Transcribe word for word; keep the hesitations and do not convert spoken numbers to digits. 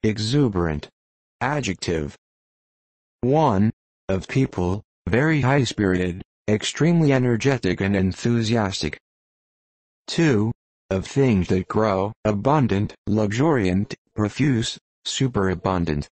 exuberant. Adjective. one. Of people, very high-spirited, extremely energetic and enthusiastic. two. Of things that grow, abundant, luxuriant, profuse, superabundant.